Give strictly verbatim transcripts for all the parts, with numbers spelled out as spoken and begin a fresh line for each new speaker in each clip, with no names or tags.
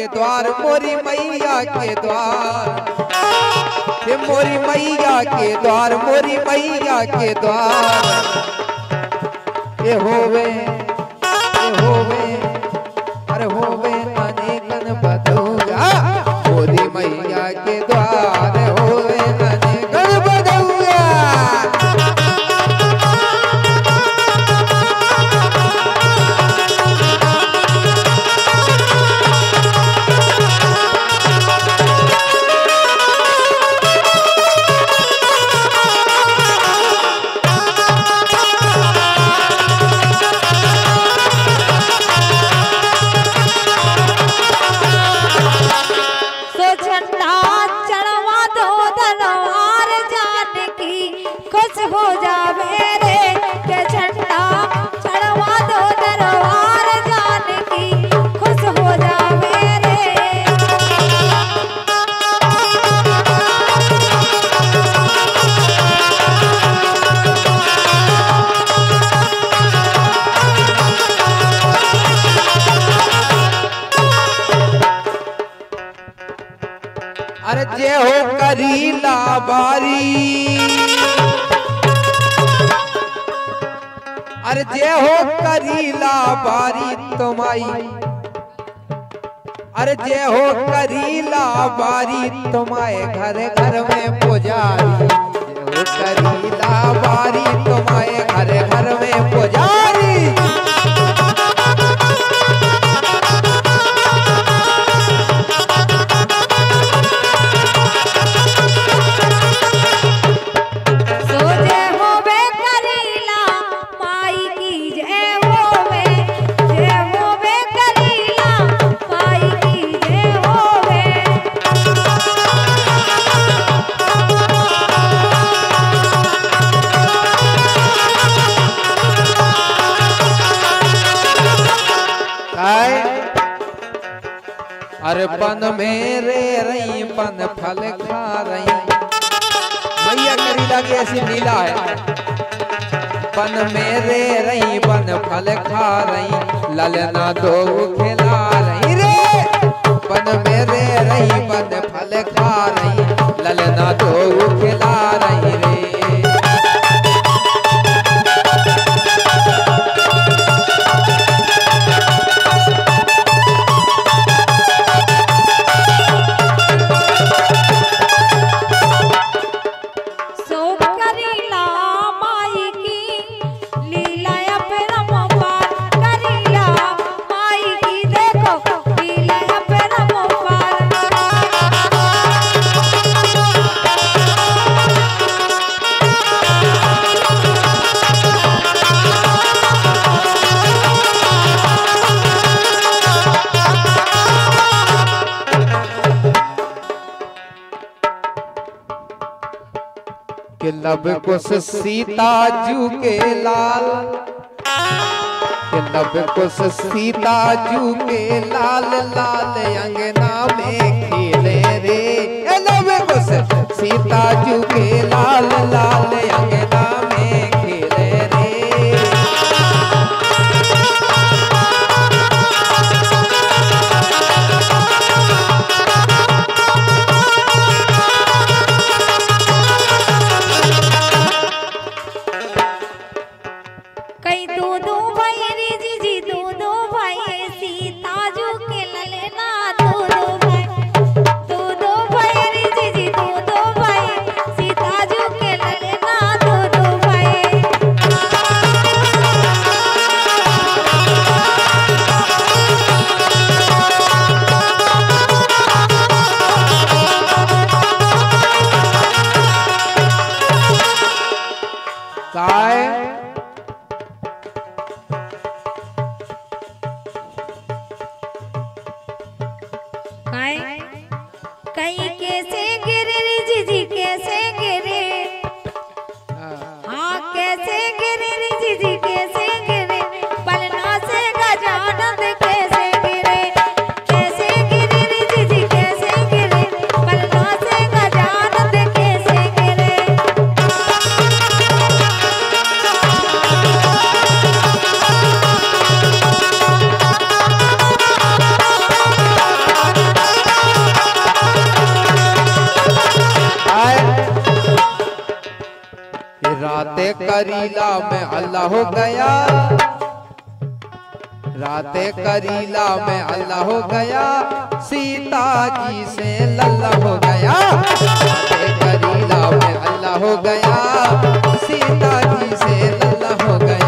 के द्वार, मोरी मैया के द्वार, ये मोरी मैया के द्वार, मोरी मैया के द्वार। ये होवे ये होवे अरे होवे अनेकन बदौगा, मोरी मैया के द्वार होवे अनेकन बदौगा। अरे जे हो करीला बारी, अरे जे हो करीला बारी तुम्हारी, अरे जे हो करीला बारी तुम्हारे घर घर में पुजारी, जे हो करीला बारी तुम्हारे घर घर में पुजारी। अरे पन मेरे रही पन फल खा रही, मैया करीला की ऐसी लीला है। पन मेरे रही पन फल खा रही, ललना दो खिला रही रे। पन मेरे रही पन फल खा रही, ललना दो खिला रही रे। के लब कुश सीता जू के लाल, के लब कुश सीता जू के लाल, लाल अंगना में खेले रे। ए लब कुश सीता जू के लाल, लाल अंगना में खेले रे।
सीता
राते करीला में अल्लाह हो गया, राते करीला में अल्लाह हो गया, सीता जी से लल्ला हो गया। राते करीला में अल्लाह हो गया, सीता जी से लल्ला हो गया।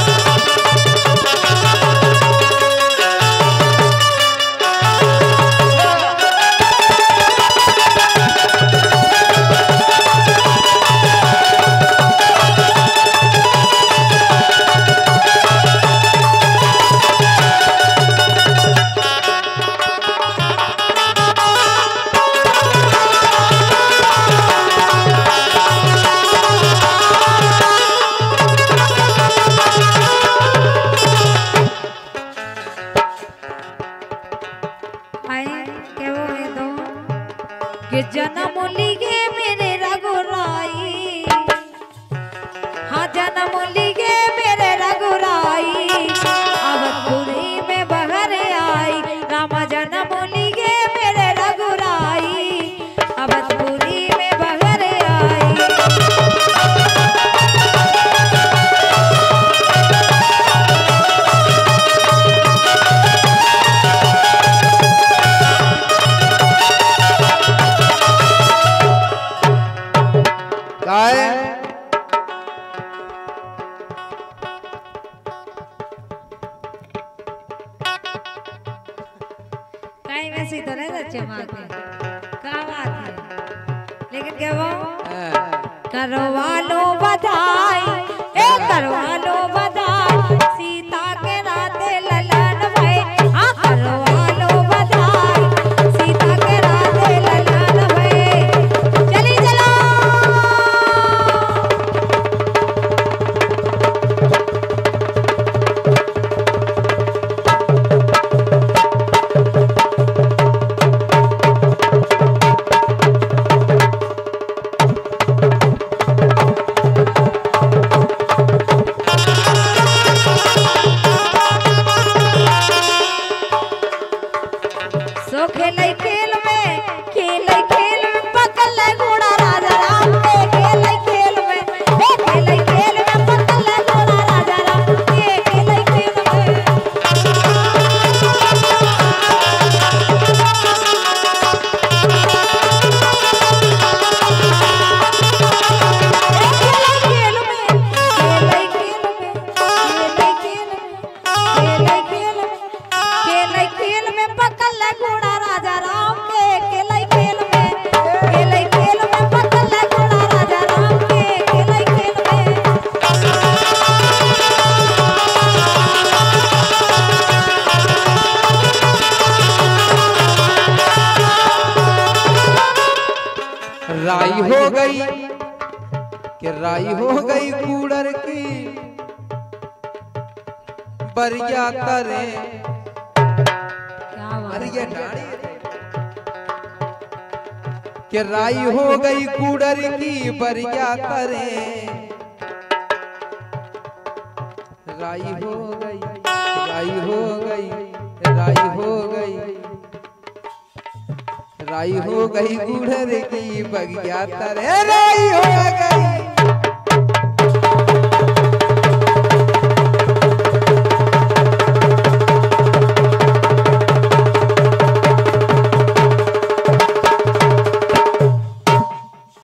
कि जन्म लिगे मेरे रघुराई, हाँ जन्म लिगे मेरे रघुराई, अवधपुरी में बहर आई। रामा जन्म लिगे मेरे रघुराई, अवधपुरी में बहर आई। कहीं वैसे तो नहीं सच्चे मारते, क्या बात है। लेकिन क्या वो करवा लो बधाई, ए करवा लो बधाई, सीता के राते ललन भई। हाँ करवा लो बधाई, सीता के राते ललन भई। चली चलो सो खेले खेल में, खेले खेल में पकड़ ले घोड़ा राजा राम के। खेले खेल में, ए खेले खेल में पकड़ ले घोड़ा राजा राम के। खेले खेल में, खेले खेल में, खेले खेल में, खेले खेल में, खेले खेल में, खेले खेल में पकड़ ले घोड़ा राजा राम के। खेले खेल में, खेले खेल में पकड़ ले घोड़ा राजा राम के। खेले खेल में,
राई हो गई कि राई हो गई कूड़र की बरिया तरे।
क्या बात
अरे ये डाड़ी कि राई हो गई कूड़र की बरिया तरे। राई हो गई, राई हो गई, राई हो गई, राई हो गई कूड़र की बगिया तरे। राई हो गई